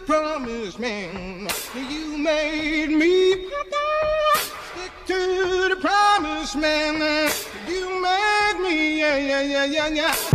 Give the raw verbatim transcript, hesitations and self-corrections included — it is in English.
promise, man. You made me stick to the promise, man. You made me, yeah, yeah, yeah, yeah, yeah.